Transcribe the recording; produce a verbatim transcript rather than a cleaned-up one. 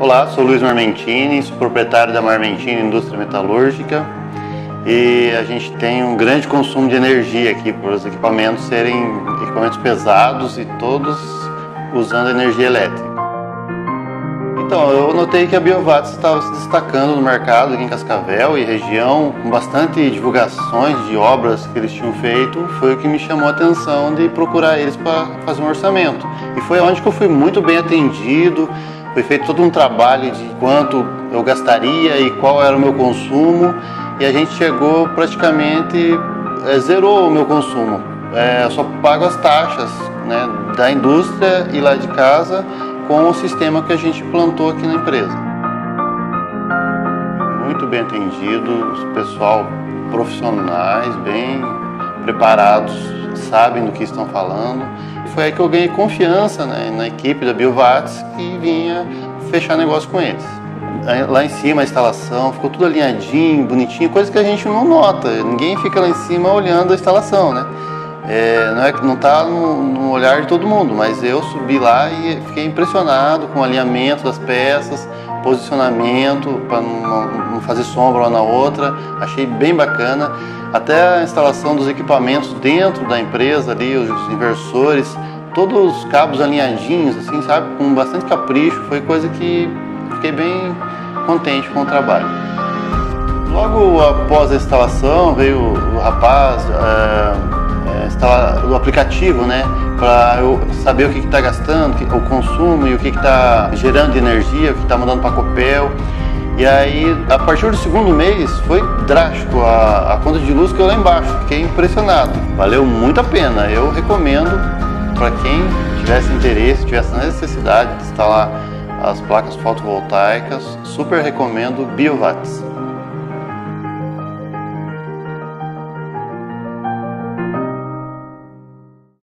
Olá, sou Luiz Marmentini, sou proprietário da Marmentini Indústria Metalúrgica e a gente tem um grande consumo de energia aqui por os equipamentos serem equipamentos pesados e todos usando energia elétrica. Então, eu notei que a Biovats estava se destacando no mercado aqui em Cascavel e região, com bastante divulgações de obras que eles tinham feito, foi o que me chamou a atenção de procurar eles para fazer um orçamento. E foi onde que eu fui muito bem atendido, foi feito todo um trabalho de quanto eu gastaria e qual era o meu consumo, e a gente chegou praticamente, é, zerou o meu consumo. É, eu só pago as taxas, né, da indústria e lá de casa, com o sistema que a gente plantou aqui na empresa. Muito bem atendido, os pessoal profissionais, bem preparados, sabem do que estão falando. Foi aí que eu ganhei confiança, né, na equipe da Biovats, que vinha fechar negócio com eles. Lá em cima a instalação ficou tudo alinhadinho, bonitinho, coisa que a gente não nota. Ninguém fica lá em cima olhando a instalação, né? É, não é que não está no, no olhar de todo mundo, mas eu subi lá e fiquei impressionado com o alinhamento das peças, posicionamento para não, não fazer sombra uma na outra. Achei bem bacana. Até a instalação dos equipamentos dentro da empresa ali, os inversores, todos os cabos alinhadinhos, assim, sabe, com bastante capricho. Foi coisa que fiquei bem contente com o trabalho. Logo após a instalação veio o rapaz é, instalar o aplicativo, né, para eu saber o que está gastando, o consumo e o que está gerando de energia, o que está mandando para a Copel. E aí, a partir do segundo mês, foi drástico a, a conta de luz que eu lá embaixo. Fiquei impressionado. Valeu muito a pena. Eu recomendo para quem tivesse interesse, tivesse necessidade de instalar as placas fotovoltaicas, super recomendo Biovats.